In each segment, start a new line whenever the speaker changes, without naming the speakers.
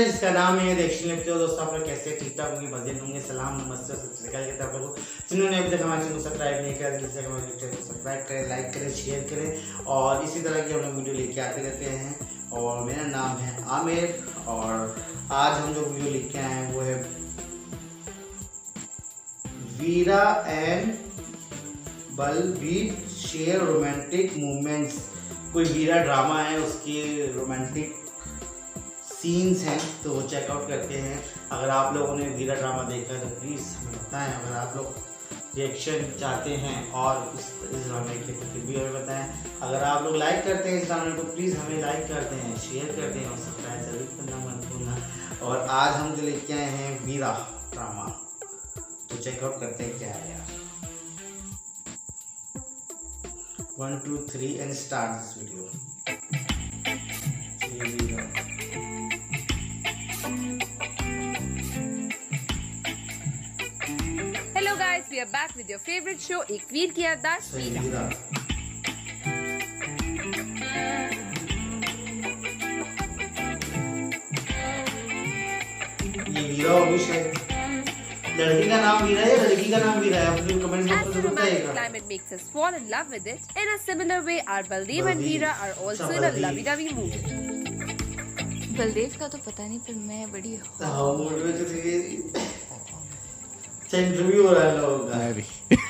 जिसका नाम है रिएक्शन लिखते हो। दोस्तों आप लोग कैसे, ठीक ठाक होंगे, मजे होंगे। सलाम नमस्ते सबसे कहते हैं आप लोगों को जिन्होंने अभी तक हमारे चैनल को सब्सक्राइब नहीं किया, जल्दी से हमारे चैनल को सब्सक्राइब करें, लाइक करें, शेयर करें और इसी तरह की हम लोग वीडियो लेके आते रहते हैं। और मेरा नाम है आमिर और आज हम जो वीडियो लेके आए हैं वो है Veera and Balbir share romantic movements. कोई वीरा ड्रामा है, उसकी रोमांटिक सीन्स हैं, तो वो चेकआउट करते हैं। अगर आप लोगों ने वीरा ड्रामा देखा है तो प्लीज़ हमें बताएं। अगर आप लोग रिएक्शन चाहते हैं और इस ड्रामे के प्रति भी हमें बताएं। अगर आप लोग लाइक करते हैं इस ड्रामे को, प्लीज़ हमें लाइक करते हैं, शेयर करते हैं और सब्सक्राइब जरूर करना मत भूलना। और आज हम जो लेके आए हैं वीरा ड्रामा, तो चेकआउट करते हैं क्या है यार। 1 2 3 and start this video.
Hello guys, we are back with your favorite show एक वीर की याददाश्त वीरा।
ये वीरा होगी शायद। लड़की का नाम वीरा है या लड़की का नाम वीरा है? आप लोग कमेंट बॉक्स में जरूर बताइएगा।
Climate makes us fall in love with it. In a similar way, our Baldev and Veera are also in a lovey-dovey mood.
Baldev का तो पता नहीं, पर मैं बड़ी
हाँ मूड में तो थी। इंटरव्यू हो रहा है लोगों का।
मैं भी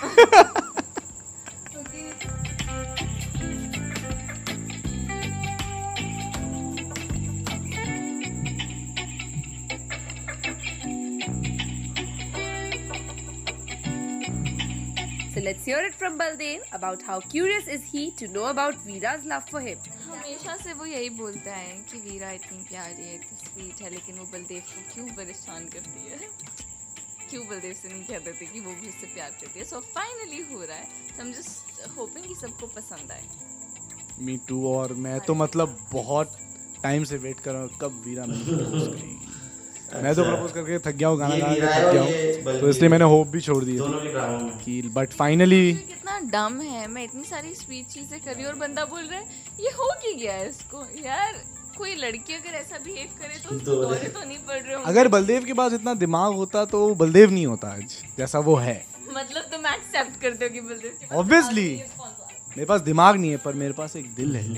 So let's hear it from Baldev about how curious is he to know about Veera's love for him.
हमेशा से वो यही बोलता है कि वीरा इतनी प्यारी है, इतनी स्वीट है, लेकिन वो बलदेव को क्यों परेशान करती है, क्यों बलदेव से नहीं कह देती कि वो भी उससे प्यार करती है। सो फाइनली हो रहा है, तो हम जस्ट होपिंग कि सबको पसंद आए।
Me too. और मैं तो मतलब बहुत टाइम से वेट कर रहा हूँ कब वीरा मुझे प्रपोज करेगी। मैं तो प्रपोज करके थक गया हूँ, गाना गा के थक गया हूँ, तो इसलिए मैंने होप भी छोड़ दी कि बट फाइनली।
कितना डम है, मैं इतनी सारी स्वीट चीजें कर रही हूँ और बंदा बोल रहा है ये हो क्या गया है इसको। यार कोई लड़की अगर ऐसा बिहेव करे तो उसको दौरे तो नहीं पड़ रहे हो।
अगर बलदेव के पास इतना दिमाग होता तो बलदेव नहीं होता आज जैसा वो है।
मतलब तुम एक्सेप्ट करते हो कि बलदेव के पास
ऑब्वियसली मेरे पास दिमाग नहीं है, पर मेरे पास एक दिल है।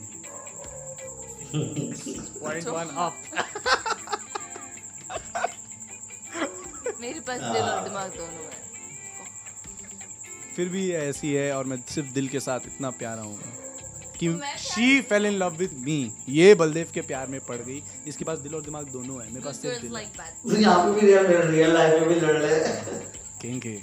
Point 1 up.
मेरे पास दिल और दिमाग दोनों है।
फिर भी ऐसी है और मैं सिर्फ दिल के साथ इतना प्यारा हूँ कि she fell in love with me. ये बलदेव के प्यार में पड़ गई। इसके पास दिल और दिमाग दोनों है, मेरे पास सिर्फ दिल है।
यहाँ पे भी रियल लाइफ में भी लड़ रहे हैं।
किंग के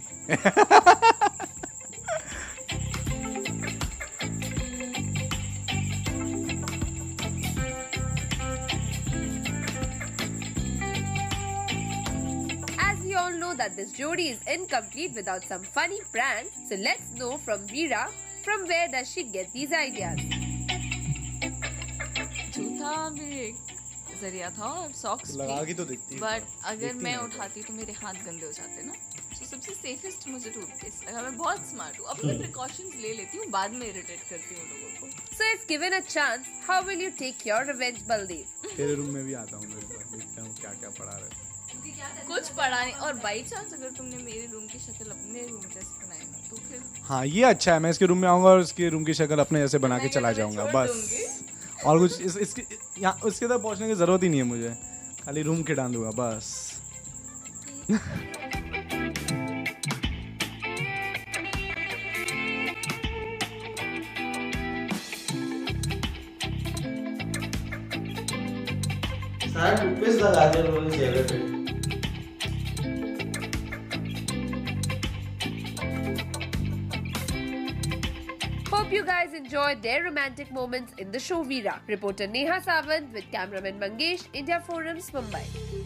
All know that this jodi is incomplete without some funny pranks. So let's know from Veera, from where does she get these ideas?
जूता भी एक जरिया था और सॉक्स
लगा के तो दिखती,
बट अगर मैं उठाती तो मेरे हाथ गंदे हो जाते ना। तो सबसे सेफेस्ट मुझे टूथपेस्ट लगा। मैं बहुत स्मार्ट हूँ, अपने प्रिकॉशंस ले लेती हूँ, बाद में इरिटेट करती हूँ लोगों को।
So if given a chance, how will you take your revenge, Baldev?
तेरे रूम में भी आता हूँ, देखता हूँ क्या क्या पड़ा है।
कुछ पढ़ा नहीं, और बाई चांस अगर तुमने मेरे रूम की शक्ल अपने रूम जैसे बनाई ना तो फिर
हाँ ये अच्छा है। मैं इसके रूम में आऊंगा और इसके रूम की शक्ल अपने जैसे बना के चला जाऊंगा बस। और कुछ इसके यहाँ उसके तक पहुंचने की जरूरत ही नहीं है मुझे, खाली रूम के डाल दूंगा बस।
सारा टूथपेस्ट लगा दिया उन्होंने चेहरे पे।
Hope you guys enjoyed their romantic moments in the show Veera. Reporter Neha Sawant with cameraman Mangesh, India Forums, Mumbai.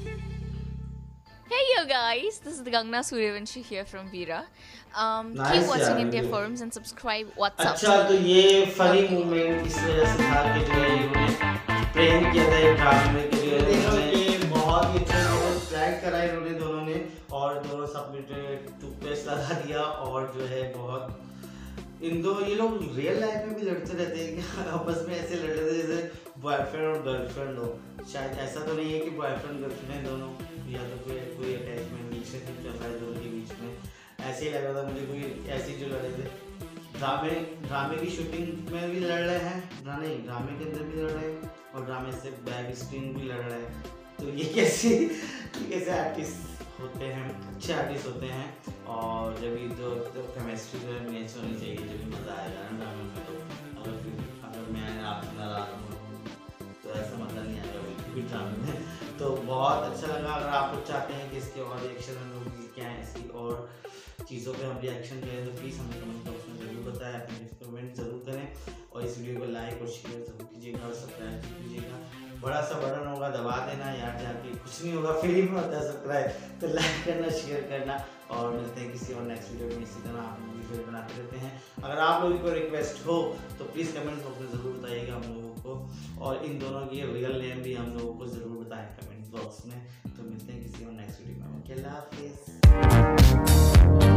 Hey you guys, this is the Gangna Suryavanshi here from Veera.
Nice
Keep watching
यार
India
ये।
Forums and subscribe. What's up?
अच्छा तो ये funny movement इस वजह से था कि जो इन्होंने प्रेम किया था एक ड्रामे के लिए। ये बहुत ही अच्छा प्रैंक करा इन्होंने दोनों ने, और दोनों सब मिलकर टूथपेस्ट लगा दिया और जो है बहुत इन दो ये लोग रियल लाइफ में भी लड़ते रहते हैं कि आपस में ऐसे लड़ रहे थे जैसे बॉयफ्रेंड और गर्लफ्रेंड हो। शायद ऐसा तो नहीं है कि बॉयफ्रेंड गर्लफ्रेंड है दोनों, या तो फिर कोई अटैचमेंट रिलेशनशिप चल रहा है दोनों के बीच में। ऐसे ही लग रहा था मुझे, कोई ऐसी जो लड़े थे। ड्रामे की शूटिंग में भी लड़ रहे हैं, ड्रामे के अंदर भी लड़ रहे हैं और ड्रामे से बैक स्क्रीन भी लड़ रहे हैं। तो ये कैसे आर्टिस्ट होते हैं, अच्छे आर्टिस्ट होते हैं। और जब भी तो केमिस्ट्री जो है मैच होनी चाहिए, जब भी मज़ा आएगा ना ड्रामे में। तो अगर मैं आपसे नाराज हूँ तो ऐसा मज़ा नहीं आएगा बिल्कुल ड्रामे में। तो बहुत अच्छा लगा। अगर आप लोग चाहते हैं कि इसके और रिएक्शन हम लोग क्या है, इसकी और चीज़ों पे हम रिएक्शन करें तो प्लीज़ हमें कमेंट बॉक्स में ज़रूर बताएं, अपने कमेंट ज़रूर करें और इस वीडियो को लाइक और शेयर ज़रूर कीजिएगा और सब्सक्राइब कीजिएगा। बड़ा सा बटन होगा दबा देना यार, जाके कुछ नहीं होगा, फ्री में होता है सब्सक्राइब। तो लाइक करना, शेयर करना और मिलते हैं किसी और नेक्स्ट वीडियो में। इसी तरह आप लोग वीडियो बनाते रहते हैं। अगर आप लोगों को रिक्वेस्ट हो तो प्लीज़ कमेंट बॉक्स में ज़रूर बताइएगा हम लोगों को, और इन दोनों की रियल नेम भी हम लोगों को ज़रूर बताएं कमेंट बॉक्स में। तो मिलते हैं किसी और नेक्स्ट वीडियो में। अल्लाह हाफिज़।